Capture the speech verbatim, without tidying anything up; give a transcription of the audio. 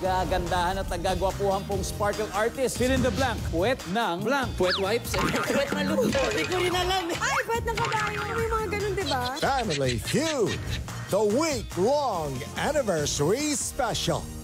nagagandahan at nagagwapuhan pong sparkle artist. Fill in the blank. Puwet ng blank. Puwet wipes. Puwet na luto. Hindi ko rin alam. Ay, puwet ng kabayo. May mga ganun, diba? Family Feud, the week-long anniversary special.